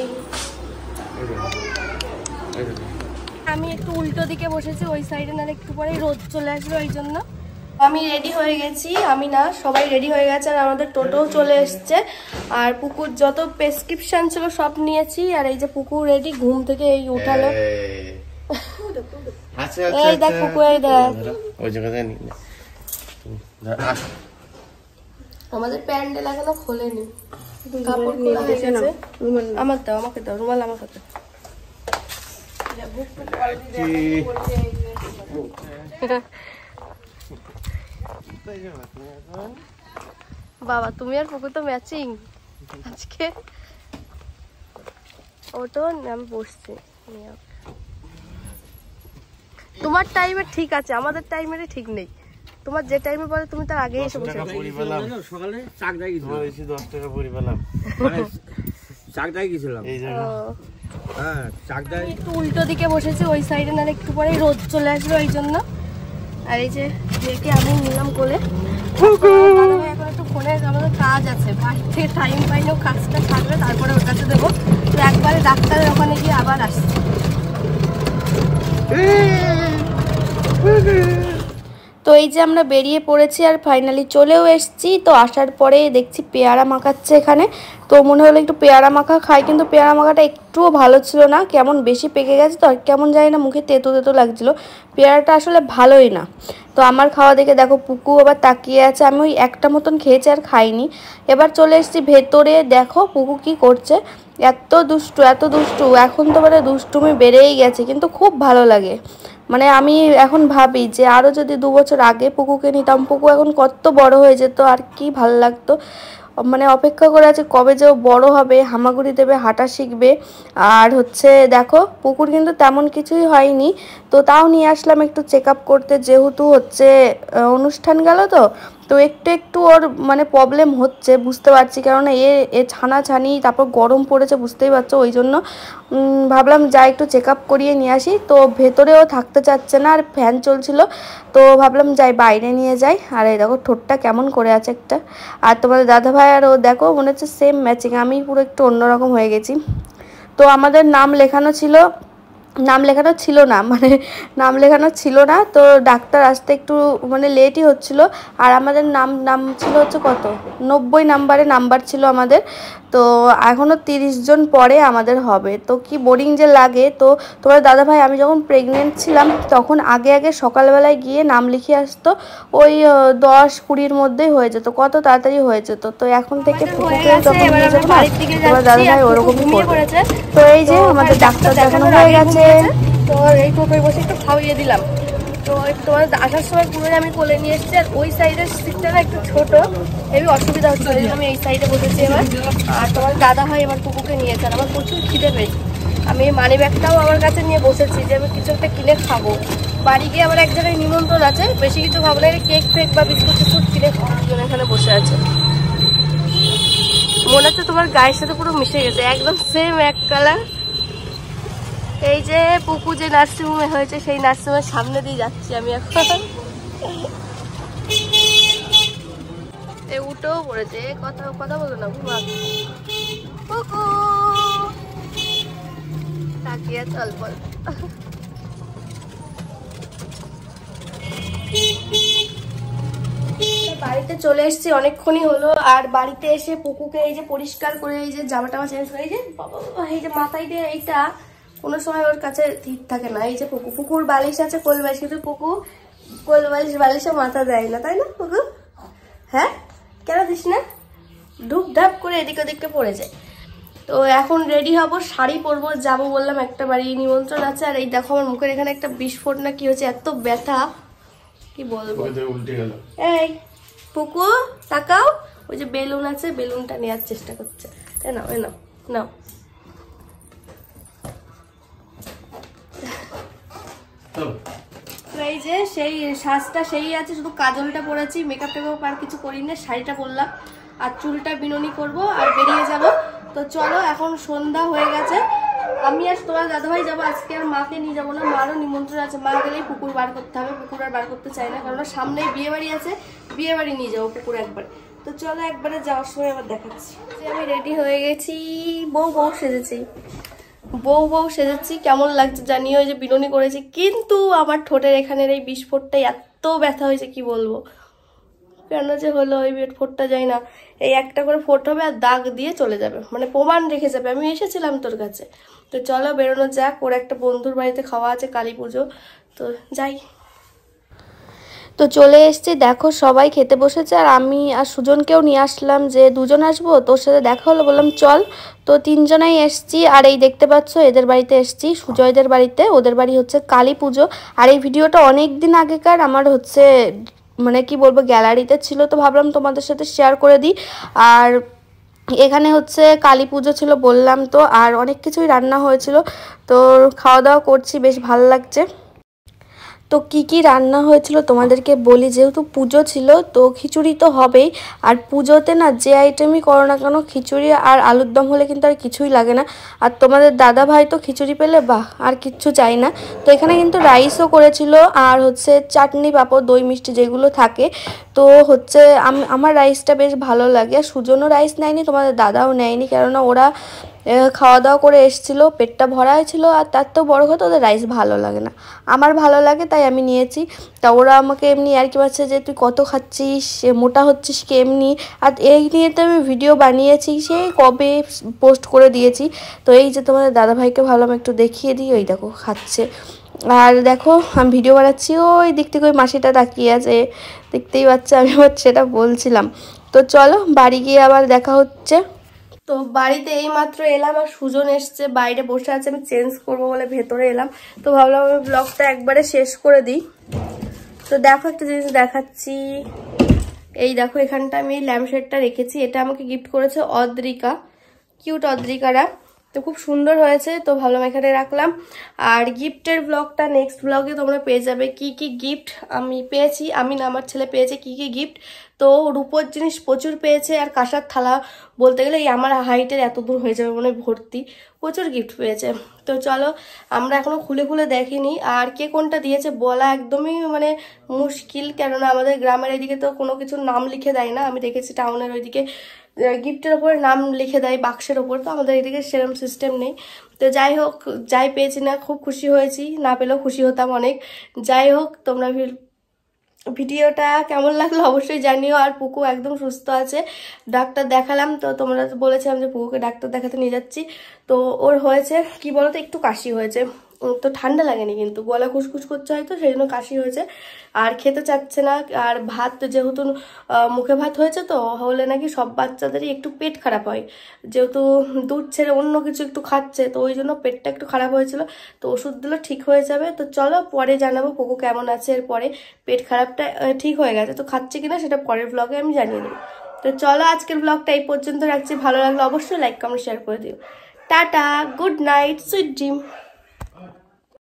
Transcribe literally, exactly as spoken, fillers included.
আমি একটু উল্টো দিকে বসেছি, ওই সাইডে না একটু পরে রোদ চলে আসবে, ওই জন্য। আমি রেডি হয়ে গেছি, আমি না সবাই রেডি হয়ে গেছে, আর আমাদের টোটো চলে এসছে। আর পুকুর যত প্রেসক্রিপশন ছিল সব নিয়েছি। আর এই যে পুকুর রেডি, ঘুম থেকে এই উঠালো। এই দেখ পুকুর, এই দেখ আমাদের প্যান্ডেল এখনো খোলেনি, কাপড় খোলা হয়ে গেছে। আমার দাও, আমাকে দাও রুমাল, আমার হাতে। বাবা তুমি আর পুকুর তো ম্যাচিং আজকে। ওটো আমি বসছি। তোমার টাইমে ঠিক আছে, আমাদের টাইমের ঠিক নেই। তোমার যে টাইমে বলে তুমি তার আগে এসে বসে সকালে চাক দাই গেছিলাম, দশ টাকা পরি পেলাম, চাক দাই গেছিলাম এই জায়গা। হ্যাঁ চাক দাই একটু উল্টো দিকে বসেছি, ওই সাইডে না একটু পরে রোদ চলে আসবে, ওই জন্য। আর এই যে মেয়েকে আমি নিলাম কোলে। এখন একটু ফোনে আমাদের কাজ আছে, বাড়িতে টাইম পাইলেও কাজটা থাকবে, তারপরে ওর কাছে দেবো। তো একবারে ডাক্তারের ওখানে গিয়ে আবার আসছি। তো এই যে আমরা বেরিয়ে পড়েছি আর ফাইনালি চলেও এসেছি। তো আসার পরে দেখছি পেয়ারা মাখাচ্ছে এখানে। তো মনে হলো একটু পেয়ারা মাখা খাই, কিন্তু পেয়ারা মাখাটা একটুও ভালো ছিল না, কেমন বেশি পেকে গেছে। তো কেমন জানি না, মুখে তেতো তেতো লাগছিলো, পেয়ারাটা আসলে ভালোই না। তো আমার খাওয়া দেখে দেখো পুকু আবার তাকিয়ে আছে। আমি ওই একটা মতন খেয়েছি আর খাইনি। এবার চলে এসেছি ভেতরে, দেখো পুকু কি করছে। এত দুষ্টু এত দুষ্টু, এখন তো মানে দুষ্টুমি বেড়েই গেছে, কিন্তু খুব ভালো লাগে। মানে আমি এখন ভাবি যে আরও যদি দু বছর আগে পুকুকে নিতাম, পুকু এখন কত বড় হয়ে যেত, আর কি ভালো লাগতো। মানে অপেক্ষা করে আছে কবে যে ও বড় হবে, হামাগুড়ি দেবে, হাঁটা শিখবে। আর হচ্ছে দেখো পুকুর কিন্তু তেমন কিছুই হয়নি, তো তাও নিয়ে আসলাম একটু চেক আপ করতে, যেহেতু হচ্ছে অনুষ্ঠান গেল। তো তো একটু একটু ওর মানে প্রবলেম হচ্ছে, বুঝতে পারছি, কেননা এ এ ছানাছানি, তারপর গরম পড়েছে, বুঝতেই পারছো। ওই জন্য ভাবলাম যাই একটু চেক আপ করিয়ে নিয়ে আসি। তো ভেতরেও থাকতে চাচ্ছে না, আর ফ্যান চলছিল, তো ভাবলাম যাই বাইরে নিয়ে যাই। আর এই দেখো ঠোঁটটা কেমন করে আছে একটা। আর তোমাদের দাদাভাই আর ও দেখো মনে হচ্ছে সেম ম্যাচিং, আমি পুরো একটু অন্যরকম হয়ে গেছি। তো আমাদের নাম লেখানো ছিল, নাম লেখানো ছিল না মানে নাম লেখানো ছিল না তো ডাক্তার আসতে একটু মানে লেটই হচ্ছিল। আর আমাদের নাম নাম ছিল হচ্ছে কত নব্বই নাম্বারে নাম্বার ছিল আমাদের। তো এখনও তিরিশ জন পরে আমাদের হবে। তো কি বোরিং যে লাগে। তো তোমার দাদাভাই আমি যখন প্রেগনেন্ট ছিলাম তখন আগে আগে সকালবেলায় গিয়ে নাম লিখিয়ে আসতো, ওই দশ কুড়ির মধ্যেই হয়ে যেত, কত তাড়াতাড়ি হয়ে যেত। তো এখন থেকে পুকুকে যখন নিয়ে যেত না তোমার দাদাভাই ওরকমই করবে। তো এই যে আমাদের ডাক্তার দেখানো হয়ে গেছে। তো এই টোটোয় বসে একটু খাওয়িয়ে দিলাম। তো তোমার আসার সময় পুরো আমি কোলে নিয়ে এসেছি। আর ওই সাইডের সিটটা না একটু ছোট, হেবি অসুবিধা হচ্ছে, ওই জন্য আমি এই সাইডে বসেছি এবার। আর তোমার দাদা ভাই এবার কুকুরকে নিয়েছে। আর আমার প্রচুর খিদে পেয়েছে, আমি মানি ব্যাগটাও আমার কাছে নিয়ে বসেছি যে আমি কিছু একটা কিনে খাবো। বাড়ি গিয়ে আমার এক জায়গায় নিমন্ত্রণ আছে, বেশি কিছু খাবো না, কেক ফেক বা বিস্কুট টিস্কুট কিনে খাওয়ার জন্য এখানে বসে আছে। মনে হচ্ছে তোমার গায়ের সাথে পুরো মিশে গেছে, একদম সেম এক কালার। এই যে পুকু যে নার্সিংহোমে হয়েছে সেই নার্সিংহোমের সামনে দিয়ে যাচ্ছি আমি এখন। এই উঠেও পড়েছে, কথা কথা বলো না ঘুমা। পুকু তাকিয়ে চল বল। বাড়িতে চলে এসেছি অনেকক্ষণই হলো। আর বাড়িতে এসে পুকুকে এই যে পরিষ্কার করে এই যে জামা টামা চেঞ্জ করে, এই যে বাবা এই যে মাথায় দিয়ে এইটা কোনো সময় ওর কাছে ঠিক থাকে না। এই যে পুকু পুকুর বালিশ আছে, কোল বালিশ, কিন্তু পুকু কোল বালিশ বালিশে মাথা দেয় না, তাই না পুকু? হ্যাঁ কেন দিস না? ডুব ঢাপ করে এদিক ওদিকটা পড়ে যায়। তো এখন রেডি হব, শাড়ি পরবো, যাবো বললাম একটা বাড়ি নিমন্ত্রণ আছে। আর এই দেখো আমার মুখের এখানে একটা বিস্ফোট না কি হয়েছে, এত ব্যথা কি বলবো। এই পুকু তাকাও, ওই যে বেলুন আছে বেলুনটা নেওয়ার চেষ্টা করছে, তাই না? ওই নাও নাও। এই যে সেই সাজটা সেই আছে, শুধু কাজলটা পরেছি, মেকআপ টেকআপ আর কিছু করি না, শাড়িটা পরলাম আর চুলটা বিনুনি করব আর বেরিয়ে যাব। তো চলো এখন সন্ধ্যা হয়ে গেছে, আমি আর তোমার দাদাভাই যাবো আজকে, আর মাকে নিয়ে যাবো না, মারও নিমন্ত্রণ আছে। মা গেলেই পুকুর বার করতে হবে, পুকুর আর বার করতে চাই না, কারণ সামনেই বিয়ে বাড়ি আছে, বিয়ে বাড়ি নিয়ে যাবো পুকুর একবার। তো চলো একবারে যাওয়ার সময় আবার দেখাচ্ছি। আমি রেডি হয়ে গেছি, বউ বউ সেজেছি, বউ বউ সেজেছি। কেমন লাগছে জানিও, এই যে বিনুনি করেছি, কিন্তু আমার ঠোঁটের এখানের এই বিস্ফোরটাই এত ব্যথা হয়েছে কি বলবো, কেন যে হলো ওই ফোঁটটা যায় না। এই একটা করে ফোঁট হবে আর দাগ দিয়ে চলে যাবে, মানে প্রমাণ রেখে যাবে আমি এসেছিলাম তোর কাছে। তো চলো বেরোনো যাক, ওর একটা বন্ধুর বাড়িতে খাওয়া আছে কালী পুজো, তো যাই। তো চলে এসছি, দেখো সবাই খেতে বসেছে আর আমি আর সুজনকেও নিয়ে আসলাম, যে দুজন আসবো, তোর সাথে দেখা হলো, বললাম চল। তো তিনজনাই এসছি, আর এই দেখতে পাচ্ছ এদের বাড়িতে এসছি, সুজয়দের বাড়িতে। ওদের বাড়ি হচ্ছে কালী পুজো। আর এই ভিডিওটা অনেক দিন আগেকার, আমার হচ্ছে মানে কি বলবো গ্যালারিতে ছিল, তো ভাবলাম তোমাদের সাথে শেয়ার করে দিই। আর এখানে হচ্ছে কালী পুজো ছিল বললাম তো, আর অনেক কিছুই রান্না হয়েছিল, তো খাওয়া দাওয়া করছি, বেশ ভালো লাগছে। তো কি কি রান্না হয়েছিল তোমাদেরকে বলি, যেহেতু পুজো ছিল তো খিচুড়ি তো হবেই, আর পুজোতে না যে আইটেমই করো না কেন খিচুড়ি আর আলুর দম হলে কিন্তু আর কিছুই লাগে না। আর তোমাদের দাদা ভাই তো খিচুড়ি পেলে বাহ, আর কিচ্ছু চাই না। তো এখানে কিন্তু রাইসও করেছিল, আর হচ্ছে চাটনি পাঁপড় দই মিষ্টি যেগুলো থাকে। তো হচ্ছে আমার রাইসটা বেশ ভালো লাগে, আর সুজনও রাইস নেয়নি, তোমাদের দাদাও নেয়নি, কেননা ওরা খাওয়া দাওয়া করে এসেছিলো, পেটটা ভরা হয়েছিল, আর তার তো বড় কথা ওদের রাইস ভালো লাগে না, আমার ভালো লাগে তাই আমি নিয়েছি। তা ওরা আমাকে এমনি আর কি বলছে যে তুই কত খাচ্ছিস, মোটা হচ্ছিস কি এমনি, আর এই নিয়ে তো আমি ভিডিও বানিয়েছি, সে কবে পোস্ট করে দিয়েছি। তো এই যে তোমাদের দাদাভাইকে ভালো আমি একটু দেখিয়ে দিই, ওই দেখো খাচ্ছে। আর দেখো আমি ভিডিও বানাচ্ছি, ওই দিক থেকে ওই মাসিটা তাকিয়ে আছে, দেখতেই পাচ্ছে আমি আবার সেটা বলছিলাম। তো চলো বাড়ি গিয়ে আবার দেখা হচ্ছে। তো বাড়িতে এই মাত্র এলাম, আর সুজন এসছে, বাইরে বসে আছে, আমি চেঞ্জ করবো বলে ভেতরে এলাম। তো ভাবলাম আমি ব্লগটা একবারে শেষ করে দিই। তো দেখো একটা জিনিস দেখাচ্ছি, এই দেখো এখানটা আমি এই ল্যাম্পশেডটা রেখেছি, এটা আমাকে গিফট করেছে অদ্রিকা, কিউট অদ্রিকারা, তো খুব সুন্দর হয়েছে, তো ভাবলাম এখানে রাখলাম। আর গিফটের ব্লগটা নেক্সট ব্লগে তোমরা পেয়ে যাবে, কি কি গিফট আমি পেয়েছি, আমি না আমার ছেলে পেয়েছে কি কি গিফট। তো রূপোর জিনিস প্রচুর পেয়েছে, আর কাঁসার থালা বলতে গেলে এই আমার হাইটের এত দূর হয়ে যাবে মনে ভর্তি, প্রচুর গিফট পেয়েছে। তো চলো আমরা এখনো খুলে খুলে দেখিনি, আর কে কোনটা দিয়েছে বলা একদমই মানে মুশকিল, কেননা আমাদের গ্রামের এদিকে তো কোনো কিছুর নাম লিখে দেয় না, আমি দেখেছি টাউনের ওইদিকে গিফটের ওপরে নাম লিখে দেয় বাক্সের ওপর, তো আমাদের এদিকে সেরকম সিস্টেম নেই। তো যাই হোক, যাই পেয়েছি না খুব খুশি হয়েছি, না পেলেও খুশি হতাম অনেক। যাই হোক তোমরা ভিডিওটা কেমন লাগলো অবশ্যই জানিও। আর পুকু একদম সুস্থ আছে, ডাক্তার দেখালাম, তো তোমরা বলেছিলাম যে পুকুকে ডাক্তার দেখাতে নিয়ে যাচ্ছি। তো ওর হয়েছে কি বলতো, একটু কাশি হয়েছে, তো ঠান্ডা লাগেনি কিন্তু গলা খুসখুস করছে হয়তো, সেই জন্য কাশি হয়েছে, আর খেতে চাচ্ছে না। আর ভাত যেহেতু মুখে ভাত হয়েছে, তো হলে নাকি সব বাচ্চাদেরই একটু পেট খারাপ হয়, যেহেতু দুধ ছেড়ে অন্য কিছু একটু খাচ্ছে, তো ওই জন্য পেটটা একটু খারাপ হয়েছিল। তো ওষুধ দিলে ঠিক হয়ে যাবে। তো চলো পরে জানাবো পুকু কেমন আছে, এরপরে পেট খারাপটা ঠিক হয়ে গেছে, তো খাচ্ছে কিনা সেটা পরের ব্লগে আমি জানিয়ে দেবো। তো চলো আজকের ব্লগটা এই পর্যন্ত রাখছি, ভালো লাগলো অবশ্যই লাইক কমেন্ট শেয়ার করে দিও। Tata, good night, sweet dream.